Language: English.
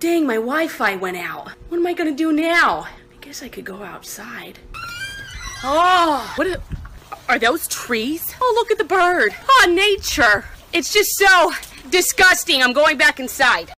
Dang, my Wi-Fi went out. What am I gonna do now? I guess I could go outside. Oh, are those trees? Oh, look at the bird. Oh, nature. It's just so disgusting. I'm going back inside.